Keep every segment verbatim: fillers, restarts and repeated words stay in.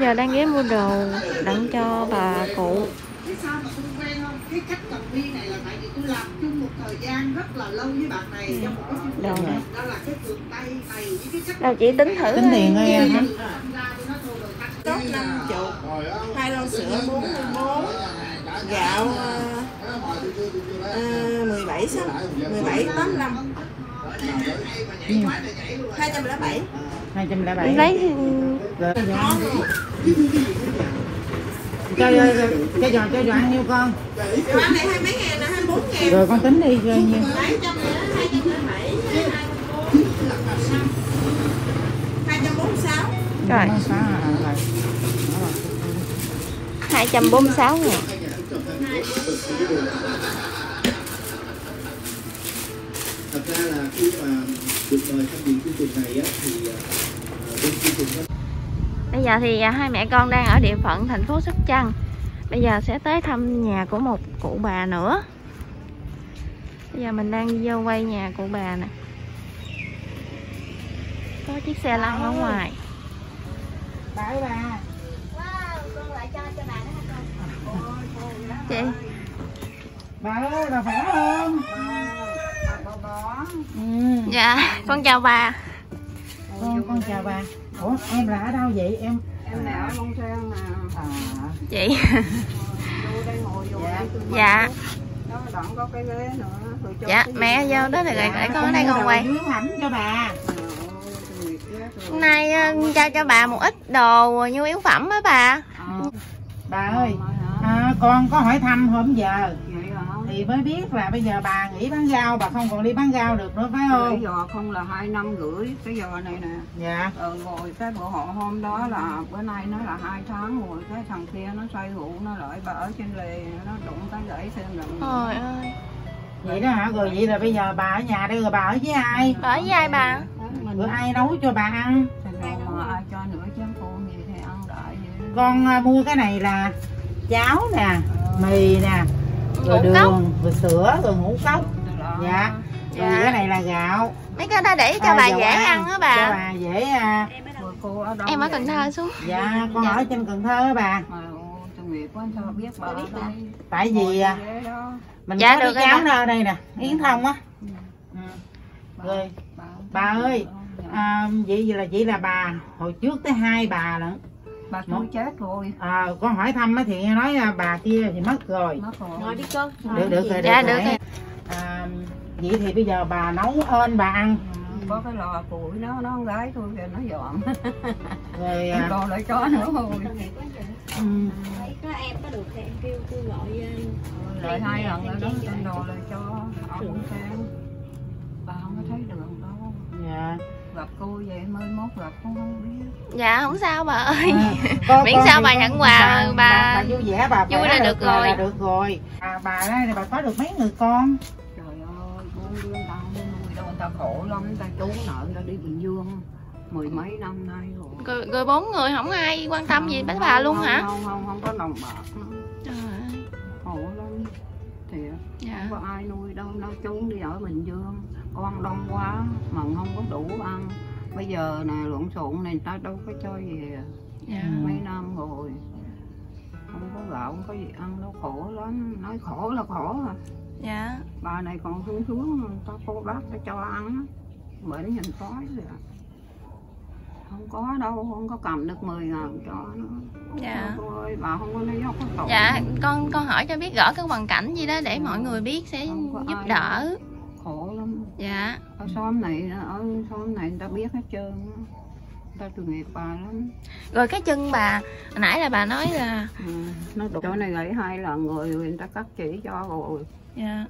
Giờ đang ghé mua đồ đặng cho bà cụ. Cái sao mà tôi quen không? Cái cách cầm bi này là tại vì tôi làm chung một thời gian rất là lâu với bạn này trong một cái chương trình này. Đó là cái phường tay này với cái cách. Đâu chị tính thử tính tiền thôi em hả? Tốt năm chục, hai lon sữa bốn mươi bốn, gạo uh, mười bảy sáu, mười bảy tám mươi lăm, hai trăm lẻ bảy, hai trăm lẻ bảy. Lấy rồi. Cho cho giò cho giò ăn nhiêu con? Giò ăn này hai mấy ngàn nè, hai mươi bốn ngàn. Rồi con tính đi rồi nhiêu? hai trăm lẻ bảy, hai trăm bốn mươi sáu. Rồi. hai trăm bốn mươi sáu ngàn. Thật ra là khi mà được mời tham dự chương trình này á thì bên chương trình đó. Bây giờ thì hai mẹ con đang ở địa phận thành phố Sóc Trăng. Bây giờ sẽ tới thăm nhà của một cụ bà nữa. Bây giờ mình đang vô quay nhà cụ bà nè. Có chiếc xe lăn ở ngoài. Bà ơi bà. Wow, con lại cho cho bà đó hả con? Chị. Bà ơi, bà khỏe không? Ừ. Dạ, con chào bà. Con con chào bà. Ủa em là ở đâu vậy em? Em là ở Long Sơn nè. À. Chị. Vô đây ngồi vô. Dạ. Đó đoạn có cái ghế nữa. Dạ, mẹ vô đó rồi để con ở đây con quay. Dưới hẳn cho bà. Hôm nay cho cho bà một ít đồ nhu yếu phẩm á bà. À. Bà ơi, à, con có hỏi thăm hôm giờ thì mới biết là bây giờ bà nghỉ bán rau, bà không còn đi bán rau được nữa phải không? Cái giò không là hai năm rưỡi cái giò này nè. Dạ. Ừ, rồi cái bộ họ hôm đó là bữa nay nó là hai tháng rồi, cái thằng kia nó say rượu nó lại bà ở trên lề nó đụng cái gãy thêm lần. Trời ơi. Vậy đó hả? Rồi vậy là bây giờ bà ở nhà đây rồi bà ở với ai? Bà ở với ai bà? Rồi ai nấu cho bà ăn? Mà ai cho nửa chén cơm gì thì ăn đại vậy. Con uh, mua cái này là cháo nè, mì nè, rồi Ngũ đường, cốc. rồi sữa, rồi ngũ cốc. Dạ. Rồi Dạ. cái này là gạo. Mấy cái đó để cho à, bà dễ ăn á bà. Cho bà dễ. Uh... Em ở Cần Thơ xuống. Dạ, con dạ. ở trên Cần Thơ á bà. Biết bà tại vì mình dạ, có được cái cháo nó ở đây nè, Yến Thông á. Ừ. Rồi bà ơi, à, vậy là vậy là bà hồi trước tới hai bà lận. Bà tôi chết rồi. À, con hỏi thăm á thì nghe nói bà kia thì mất rồi. Mất rồi. Ngồi đi con. Được được rồi. Dạ được được rồi. rồi. À, vậy thì bây giờ bà nấu ơn bà ăn. Có cái lò củi nó nó con gái tôi kìa nó dọn. Rồi à... còn lại chó nữa rồi. Ừ. Có em có được thì em kêu tôi gọi lại hai lần nữa đó tên đồ lại cho ông xem. Bà không có thấy đường đâu. Dạ. Gặp cô vậy mới mốt gặp cũng không biết. Dạ không sao bà ơi. À, con, miễn con sao bà nhận quà bà, bà, bà, bà vui vẻ bà vui là được rồi. Là được rồi. À, bà đây là bà có được mấy người con? Trời ơi, bốn đứa người ta không nuôi đâu, người ta khổ lắm, người ta trốn nợ, người ta đi Bình Dương mười mấy năm nay rồi. Rồi, rồi bốn người không ai quan tâm gì đến bà luôn không, hả? Không không không có đồng bạc. Trời ơi. Khổ lắm. Thiệt. Dạ. Không có ai nuôi đâu, nó trốn đi ở Bình Dương. Con đông quá mà không có đủ ăn. Bây giờ nè lộn xộn này người ta đâu có cho về. Dạ. Mấy năm rồi. Không có gạo, không có gì ăn đâu, khổ lắm. Nói khổ là khổ à. Dạ. Bà này còn xuống xuống, ta cô bác ta cho ăn. Bởi nhìn khói rồi à. Không có đâu, không có cầm được mười ngàn cho nó. Dạ. Thôi, bà không có nói dốc có tội. Dạ, con con hỏi cho biết rõ cái hoàn cảnh gì đó để mọi người biết sẽ giúp đỡ. Đâu. Khổ lắm. Dạ. Ở xóm này, ở xóm này người ta biết hết trơn. Người ta tội nghiệp bà lắm. Rồi cái chân bà, hồi nãy là bà nói là ừ, nó đục. Chỗ này gãy hai lần rồi, người ta cắt chỉ cho rồi. Dạ.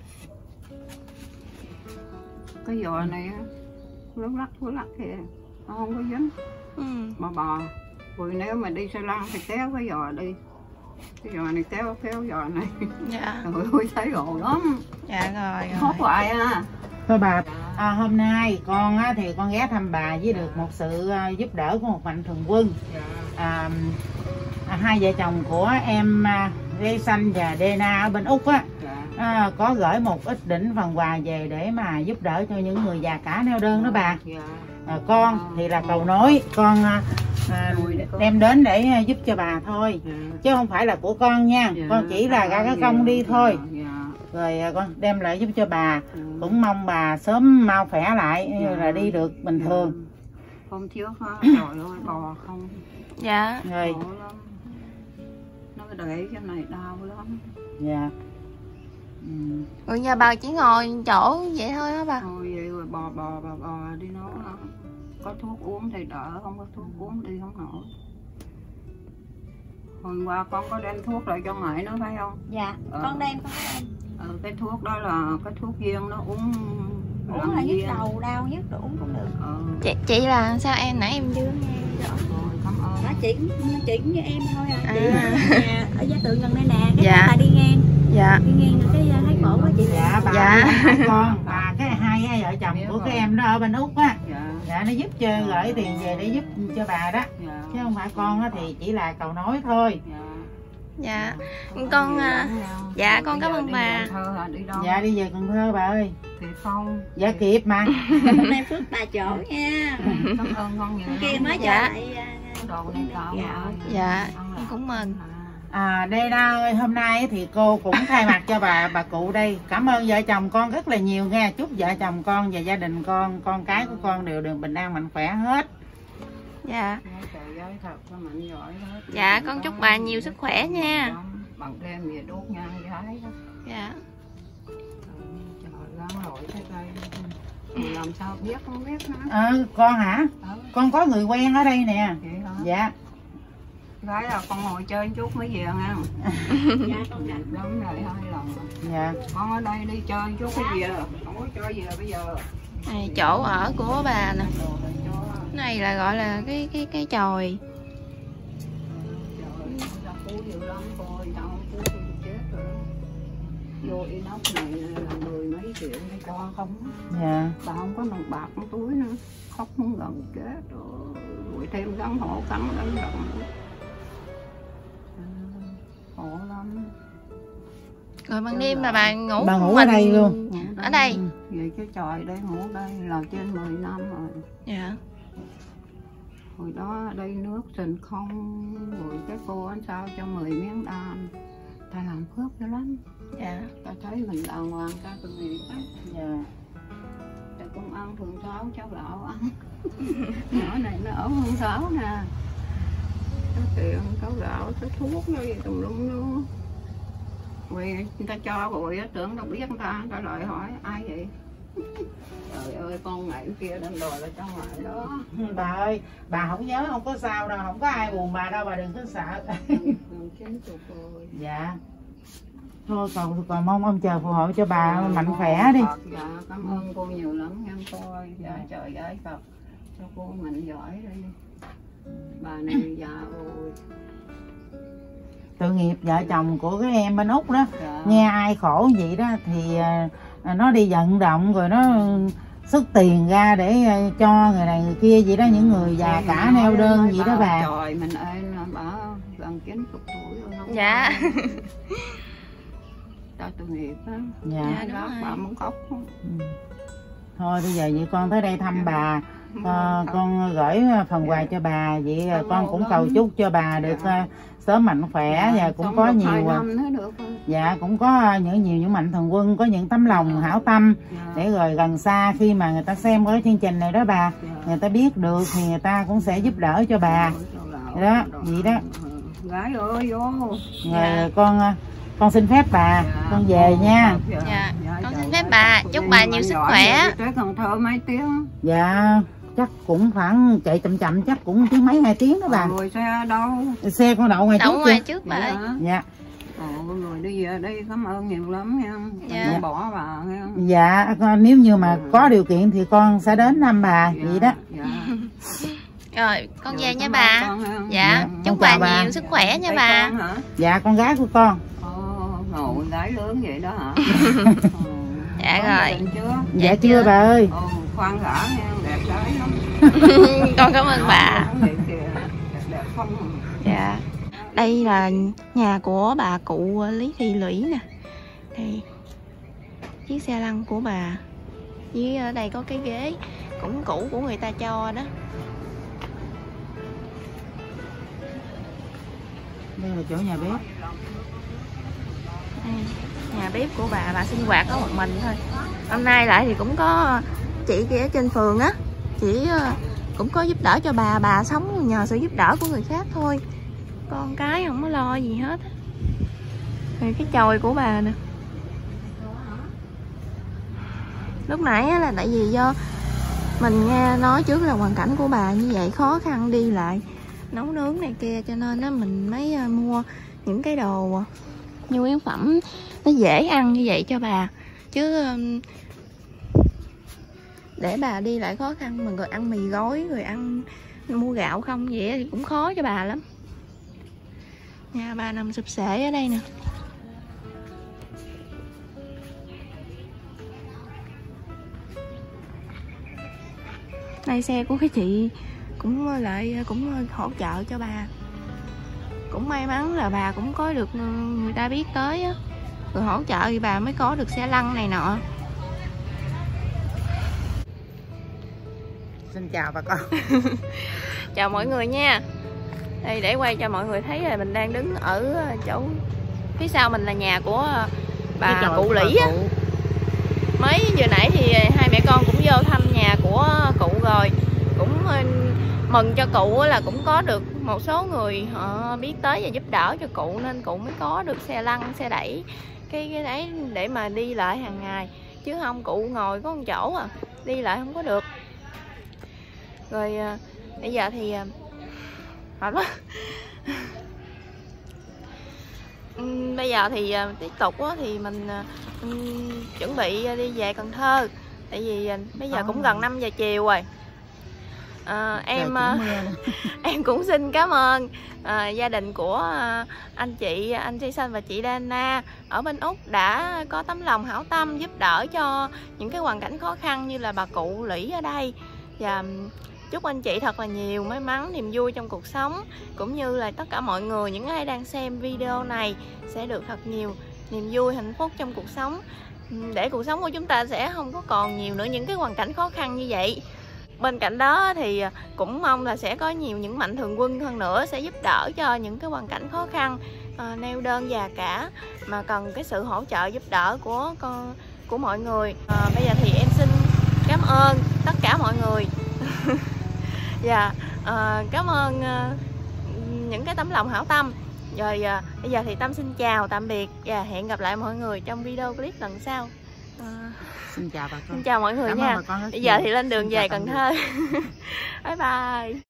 Cái giò này á, lúc lắc lúc lắc kìa, nó không có dính. Ừ. Mà bà, rồi nếu mà đi xe lăn thì kéo cái giò đi. Cái giò này kéo kéo giò này. Dạ. Trời ơi, thấy gồ lắm. Dạ rồi. Hốt hoài à. Thôi bà, à, hôm nay con á, thì con ghé thăm bà với được một sự uh, giúp đỡ của một mạnh thường quân. À, à, hai vợ chồng của em uh, Rê Xanh và Dena ở bên Úc á, à, có gửi một ít đỉnh phần quà về để mà giúp đỡ cho những người già cả neo đơn đó bà. à, con thì là cầu nối, con à, à, đem đến để giúp cho bà thôi, dạ. Chứ không phải là của con nha, dạ. Con chỉ là ra cái công đi thôi, dạ. Rồi con đem lại giúp cho bà, dạ. Cũng mong bà sớm mau khỏe lại, dạ. Là đi được bình dạ. Thường. Hôm trước trời ơi bò không, dạ, rồi nó để cái này đau lắm, dạ. Ừ. Rồi nhà bà chỉ ngồi chỗ vậy thôi hả bà? Ngồi vậy rồi bò bò bò bò đi, nó có thuốc uống thì đỡ, không có thuốc uống đi không nổi. Hôm qua con có đem thuốc lại cho ngoại nữa phải không? Dạ, ờ. con đem, con đem. Ừ, cái thuốc đó là cái thuốc viên, nó uống uống là nhức đầu đau nhất rồi uống cũng được. Ừ. Chị, chị là sao em nãy em chưa nghe rõ. Rồi, cảm ơn. Nó chỉ nó chỉ với em thôi à. À. Chị nhà ở Giá Tượng gần đây nè, cái dạ. bà đi ngang. Dạ. Đi ngang cái thấy khổ quá chị. Dạ bà, dạ. Hai con, bà cái hai hai vợ chồng của cái em đó ở bên Úc á. Dạ. Dạ nó giúp cho gửi tiền về để giúp cho bà đó. Dạ. Chứ không phải con á thì chỉ là cầu nối thôi. Dạ. Dạ. Con à, dạ con cảm ơn bà. Dạ đi về Cần Thơ bà ơi. Thì không. Dạ kịp mà. Hôm nay Phước bà chỗ nha. Cảm ơn con nhiều. Kia mới cho dạ. lại đồ này tạo. Dạ, con cũng mừng. À đây ơi, hôm nay thì cô cũng thay mặt cho bà bà cụ đây cảm ơn vợ chồng con rất là nhiều nha. Chúc vợ chồng con và gia đình con, con cái của con đều được bình an mạnh khỏe hết. Dạ. Dạ con chúc bà nhiều sức khỏe nha. Bằng đem về đốt nhang gái đó. Dạ. Trời gắn lội cái cây làm sao biết không biết nữa. Ờ con hả? Ừ. Con có người quen ở đây nè. Dạ. Gái là con ngồi chơi chút mới về nha. Dạ con rảnh lắm rồi hai lần. Dạ. Con ở đây đi chơi chút cái gì không có chơi gì bây giờ. Này chỗ ở của bà nè. Này là gọi là cái cái cái chòi. Vô inox này là mười mấy triệu để cho không. Dạ. Bà không có đồng bạc trong túi nữa. Khóc muốn gần chết rồi. Rồi thêm gắn hổ cắn đánh động. Khổ lắm. Rồi ban đêm là bà ngủ bà ngủ mình... ở đây luôn. Ở đây. Vậy cái tròi đây ngủ đây là trên mười năm rồi. Dạ. Hồi đó ở đây nước sình không. Rồi cái cô anh sao cho mười miếng đan. Ta làm phước dữ lắm. Dạ. Ta thấy mình đàng hoàng ta từng ngày hết. Dạ. Ta cũng ăn thường sáu cháu gạo ăn. Nhỏ này nó ở hơn sáu nè. Có tiền, có gạo, có thuốc nó gì tùm lum luôn. Vì người ta cho rồi tưởng đâu biết người ta, ta lại hỏi ai vậy? Trời ơi con ngại kia đang đòi lại cho ngoại đó. Bà ơi, bà không nhớ không có sao đâu, không có ai buồn bà đâu, bà đừng có sợ. Dạ. Thôi còn, còn mong ông trời phù hộ cho bà dạ, mạnh khỏe đi. Dạ, cảm ơn cô nhiều lắm nha cô. Dạ trời ơi Phật, cho cô mạnh giỏi đi. Bà này già rồi. Tội nghiệp vợ chồng của cái em bên Úc đó, dạ. Nghe ai khổ vậy đó thì à, nó đi vận động rồi nó xuất tiền ra để cho người này người kia vậy đó, những người già cả neo đơn vậy đó bà. Trời mình ơi, bà gần chín mươi tuổi rồi không? Dạ. Ta tội nghiệp á. Dạ. Dạ đúng rồi. Bà muốn khóc không? Ừ. Thôi bây giờ vậy con tới đây thăm bà, con, con gửi phần quà cho bà, vậy dạ, con cũng cầu chúc cho bà được dạ. sớm mạnh khỏe dạ, và cũng có nhiều dạ cũng có những nhiều những mạnh thường quân, có những tấm lòng dạ. hảo tâm dạ. để rồi gần xa khi mà người ta xem cái chương trình này đó bà, dạ. người ta biết được thì người ta cũng sẽ giúp đỡ cho bà dạ. đó vậy đó. Gái ơi vô. Rồi dạ. con con xin phép bà dạ. con về nha. Dạ. dạ con xin phép bà, chúc bà nhiều sức khỏe. Tới Cần Thơ mấy tiếng? Dạ chắc cũng khoảng chạy chậm chậm chắc cũng tiếng mấy hai tiếng đó bà. Rồi xe đâu? Xe con đậu ngoài đậu trước ngoài trước bà ơi. Dạ. Ồ, rồi đi về đây cảm ơn nhiều lắm nha. Dạ. Đừng bỏ bà nha. Dạ con nếu như mà ừ. có điều kiện thì con sẽ đến thăm bà dạ. vậy đó. Dạ. Rồi con về nha bà. Con, dạ. dạ chúc bà, bà nhiều sức khỏe nha bà. Con hả? Dạ con gái của con. Ồ, ngồi gái lớn vậy đó hả? ừ. Dạ con rồi. Chưa? Dạ, dạ chưa, chưa bà ơi. Ồ, khoan đã nha, đẹp gái lắm. Con cảm ơn bà. Đẹp đẹp không? Dạ. Đây là nhà của bà cụ Lý Thị Lũy nè. Đây chiếc xe lăn của bà. Với ở đây có cái ghế. cũng cũ của người ta cho đó. Đây là chỗ nhà bếp. Đây, nhà bếp của bà, bà sinh hoạt có một mình thôi. Hôm nay lại thì cũng có chị kia ở trên phường á, chị cũng có giúp đỡ cho bà, bà sống nhờ sự giúp đỡ của người khác thôi. Con cái không có lo gì hết. Rồi cái chòi của bà nè. Lúc nãy là tại vì do mình nghe nói trước là hoàn cảnh của bà như vậy, khó khăn đi lại nấu nướng này kia, cho nên á mình mới mua những cái đồ nhu yếu phẩm nó dễ ăn như vậy cho bà, chứ để bà đi lại khó khăn mà rồi ăn mì gói rồi ăn mua gạo không vậy thì cũng khó cho bà lắm. Nhà bà nằm sụp sệ ở đây nè. Đây xe của cái chị cũng lại cũng hỗ trợ cho bà. Cũng may mắn là bà cũng có được người ta biết tới á, rồi hỗ trợ thì bà mới có được xe lăn này nọ. Xin chào bà con. Chào mọi người nha. Đây để quay cho mọi người thấy là mình đang đứng ở chỗ phía sau mình là nhà của bà cụ Lĩ á. Mấy giờ nãy thì hai mẹ con cũng vô thăm nhà của cụ rồi, cũng mừng cho cụ là cũng có được một số người họ biết tới và giúp đỡ cho cụ, nên cụ mới có được xe lăn, xe đẩy cái cái đấy để mà đi lại hàng ngày, chứ không cụ ngồi có một chỗ à, đi lại không có được. Rồi bây giờ thì mệt quá. Bây giờ thì tiếp tục thì mình chuẩn bị đi về Cần Thơ, tại vì bây giờ cũng gần năm giờ chiều rồi. À, em em cũng xin cảm ơn à, gia đình của à, anh chị anh Jason và chị Dana ở bên Úc đã có tấm lòng hảo tâm giúp đỡ cho những cái hoàn cảnh khó khăn như là bà cụ Lĩ ở đây, và chúc anh chị thật là nhiều may mắn, niềm vui trong cuộc sống, cũng như là tất cả mọi người, những ai đang xem video này sẽ được thật nhiều niềm vui, hạnh phúc trong cuộc sống, để cuộc sống của chúng ta sẽ không có còn nhiều nữa những cái hoàn cảnh khó khăn như vậy. Bên cạnh đó thì cũng mong là sẽ có nhiều những mạnh thường quân hơn nữa sẽ giúp đỡ cho những cái hoàn cảnh khó khăn, à, neo đơn già cả mà cần cái sự hỗ trợ giúp đỡ của con của mọi người. À, bây giờ thì em xin cảm ơn tất cả mọi người. Dạ, à, cảm ơn à, những cái tấm lòng hảo tâm. Rồi à, bây giờ thì Tâm xin chào tạm biệt và hẹn gặp lại mọi người trong video clip lần sau. À, xin chào bà con. Xin chào mọi người Cảm nha. Bây giờ nhiều. Thì lên đường về Cần Thơ. Bye bye.